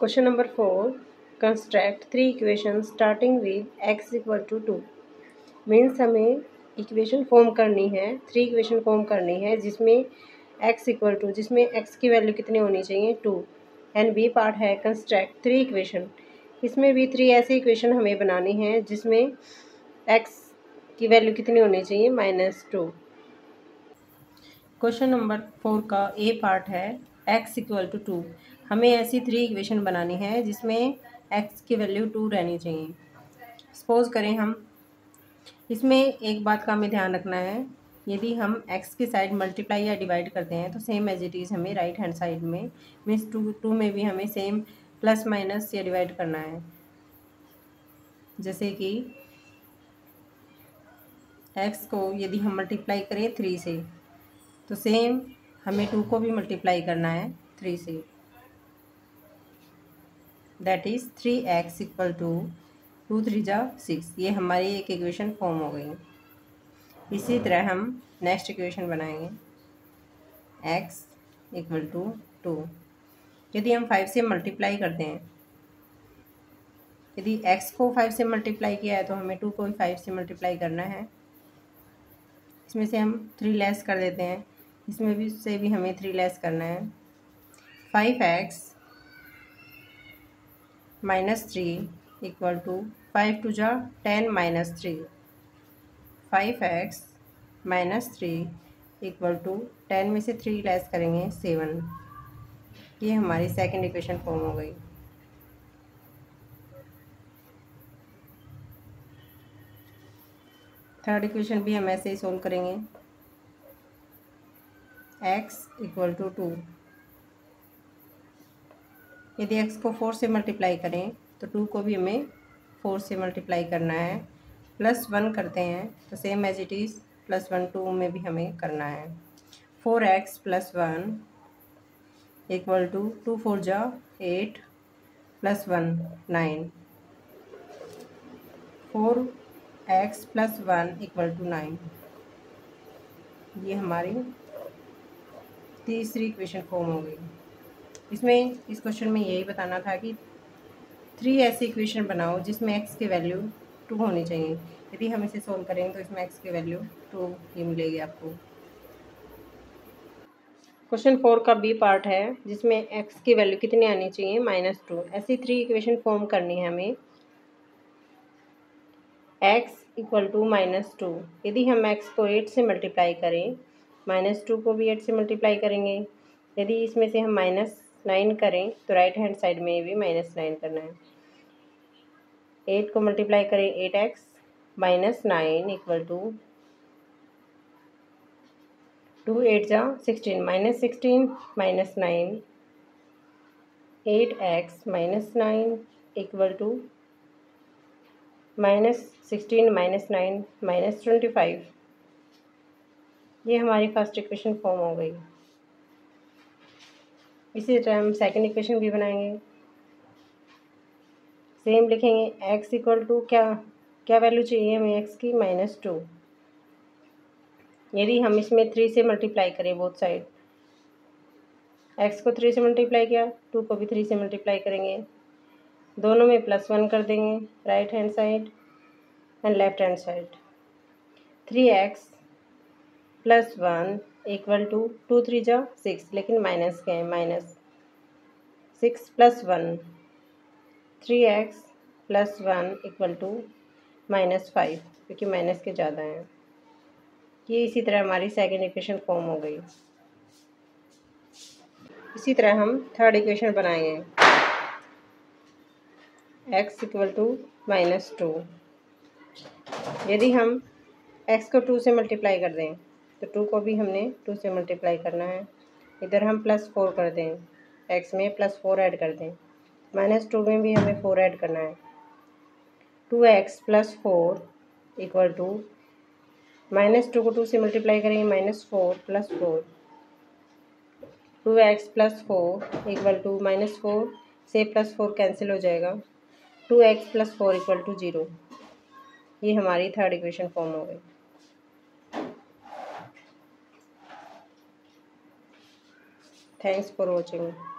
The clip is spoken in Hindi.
Question number 4, construct 3 equation starting with x equal to 2। Means हमें इक्वेशन फॉर्म करनी है, 3 इक्वेशन फॉर्म करनी है जिसमें x इक्वल टू, जिसमें x की वैल्यू कितनी होनी चाहिए 2। एंड बी पार्ट है कंस्ट्रक्ट 3 इक्वेशन। इसमें भी 3 ऐसी इक्वेशन हमें बनानी है जिसमें x की वैल्यू कितनी होनी चाहिए -2। क्वेश्चन नंबर 4 का ए पार्ट है x इक्वल टू 2। हमें ऐसी 3 इक्वेशन बनानी है जिसमें x की वैल्यू 2 रहनी चाहिए। सपोज करें हम इसमें एक बात का हमें ध्यान रखना है, यदि हम x की साइड मल्टीप्लाई या डिवाइड करते हैं तो सेम एज इट इज़ हमें राइट हैंड साइड में मीन्स टू में भी हमें सेम प्लस माइनस या डिवाइड करना है। जैसे कि x को यदि हम मल्टीप्लाई करें 3 से तो सेम हमें 2 को भी मल्टीप्लाई करना है 3 से। That is 3x equal to 2 3 जा 6। ये हमारी एक इक्वेशन फॉर्म हो गई। इसी तरह हम नेक्स्ट इक्वेशन बनाएंगे x इक्वल टू 2। यदि हम 5 से मल्टीप्लाई करते हैं, यदि x को 5 से मल्टीप्लाई किया है तो हमें 2 को भी 5 से मल्टीप्लाई करना है। इसमें से हम 3 लेस कर देते हैं, इसमें भी से भी हमें 3 लेस करना है। 5x -3 इक्वल टू 5 2 जा 10 -3। 5x -3 इक्वल टू 10 में से 3 लेस करेंगे 7। ये हमारी सेकंड इक्वेशन फॉर्म हो गई। थर्ड इक्वेशन भी हम ऐसे ही सोल्व करेंगे। x equal to 2। यदि x को 4 से मल्टीप्लाई करें तो 2 को भी हमें 4 से मल्टीप्लाई करना है। +1 करते हैं तो सेम एज इट इज़ +1 2 में भी हमें करना है। 4x + 1 इक्वल टू 2 4 जा 8 +1 9। 4x + 1 equal to 9। ये हमारी तीसरी इक्वेशन फॉर्म हो गई। इसमें इस क्वेश्चन में यही बताना था कि 3 ऐसी इक्वेशन बनाओ जिसमें x की वैल्यू 2 होनी चाहिए। यदि हम इसे सोल्व करेंगे तो इसमें x की वैल्यू 2 ही मिलेगी आपको। क्वेश्चन 4 का बी पार्ट है जिसमें x की वैल्यू कितनी आनी चाहिए -2। ऐसी 3 इक्वेशन फॉर्म करनी है हमें। x equal to -2। यदि हम x को 8 से मल्टीप्लाई करें, -2 को भी 8 से मल्टीप्लाई करेंगे। यदि इसमें से हम -9 करें तो राइट हैंड साइड में भी -9 करना है। 8 को मल्टीप्लाई करें 8x -9 इक्वल टू 2 8 जा 16 -16 -9 8x -9 इक्वल टू -16 -9 -25। ये हमारी फर्स्ट इक्वेशन फॉर्म हो गई। इसी तरह हम सेकंड इक्वेशन भी बनाएंगे। सेम लिखेंगे x इक्वल टू क्या वैल्यू चाहिए हमें x की -2। यदि हम इसमें 3 से मल्टीप्लाई करें बोथ साइड, x को 3 से मल्टीप्लाई किया, 2 को भी 3 से मल्टीप्लाई करेंगे। दोनों में +1 कर देंगे right hand side and left hand side. 3x + 1 equal to 2 3 जा 6, लेकिन माइनस क्या है -6 + 1 3x + 1 इक्वल टू -5, क्योंकि माइनस के ज़्यादा हैं। ये इसी तरह हमारी सेकंड इक्वेशन फॉर्म हो गई। इसी तरह हम थर्ड इक्वेशन बनाएंगे x इक्वल टू -2। यदि हम x को 2 से मल्टीप्लाई कर दें तो 2 को भी हमने 2 से मल्टीप्लाई करना है। इधर हम +4 कर दें, x में +4 ऐड कर दें, -2 में भी हमें 4 ऐड करना है। 2x + 4 इक्वल टू -2 को 2 से मल्टीप्लाई करेंगे -4 + 4। 2x + 4 इक्वल टू -4 से +4 कैंसिल हो जाएगा। 2x + 4 equal to 0। ये हमारी थर्ड इक्वेशन फॉर्म हो गई। Thanks for watching.